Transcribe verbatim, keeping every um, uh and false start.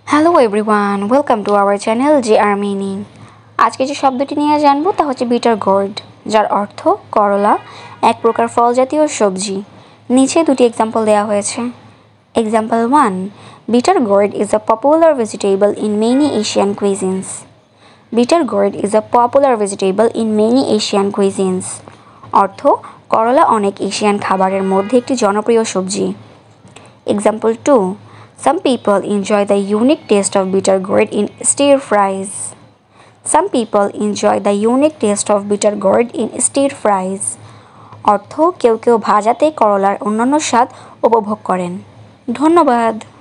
Hello everyone, welcome to our channel J R meaning. আজকে যে শব্দটি নিয়ে জানবো তা হচ্ছে বিটার গোর্ড, যার অর্থ করলা, এক প্রকার ফল জাতীয় সবজি। নিচে দুটি এক্সাম্পল দেওয়া হয়েছে। Example one, bitter gourd is a popular vegetable in many Asian cuisines. Bitter gourd is a popular vegetable in many Asian cuisines. অর্থ, করলা অনেক এশিয়ান খাবারের মধ্যে একটি জনপ্রিয় সবজি। Example two, some people enjoy the unique taste of bitter gourd in stir fries. Some people enjoy the unique taste of bitter gourd in stir fries. অর্থ, কেউ কেউ ভাজাতে করলার অন্যান্য স্বাদ উপভোগ করেন। ধন্যবাদ।